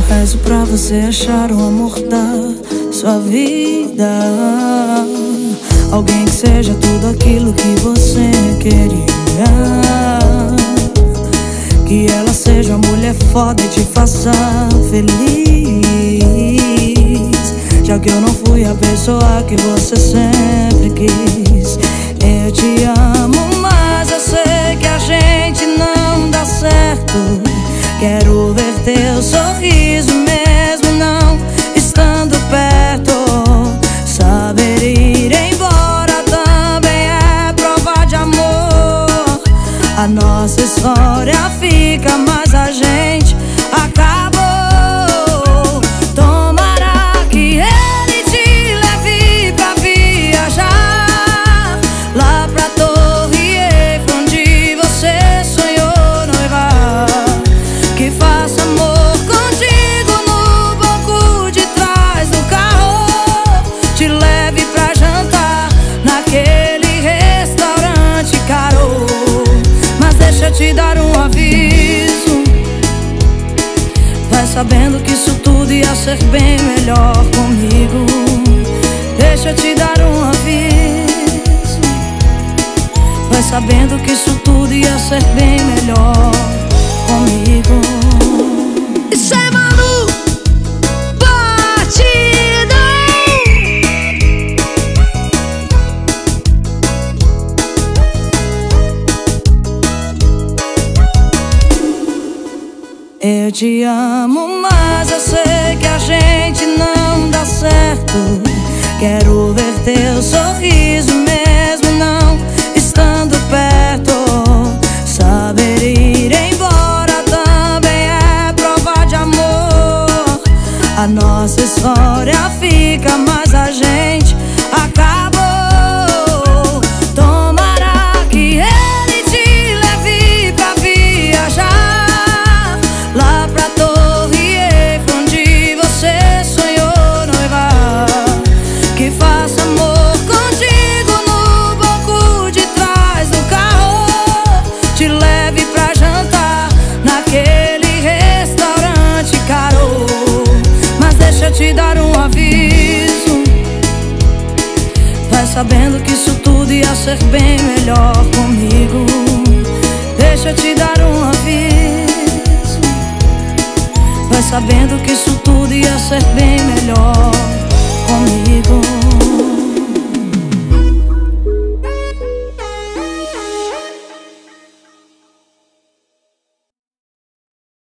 rezo pra você achar o amor da sua vida, alguém que seja tudo aquilo que você queria, que ela seja mulher foda e te faça feliz, já que eu não fui a pessoa que você sempre quis. Eu te amo, mas eu sei que a gente não dá certo. Quero ver teu sorriso mesmo não estando perto. Saber ir embora também é prova de amor. A nossa história fica, mas a gente acabou. Tomara que ele te leve pra viajar lá pra Torre Eiffel, onde você sonhou noivar. Que faça amor contigo no banco de trás do carro, te leve pra jantar naquele restaurante caro. Mas deixa eu te dar um aviso, vai sabendo que isso tudo ia ser bem melhor comigo. Deixa eu te dar um aviso, vai sabendo que isso tudo ia ser bem melhor comigo. Isso é Manu Batidão. Eu te amo, mas eu sei que a gente não dá certo. Quero ver teu sorriso mesmo não estando perto. Saber ir embora também é prova de amor. A nossa história fica, mas a gente acabou. Tomara que ele te leve pra viajar lá pra Torre Eiffel, onde você sonhou noivar. Que faça amor contigo no banco de trás do carro, te leve pra jantar naquele restaurante caro. Mas deixa eu te dar um aviso, vai sabendo que isso tudo ia ser bem melhor comigo. Deixa eu te dar um aviso, vai sabendo que isso tudo ia ser bem melhor comigo.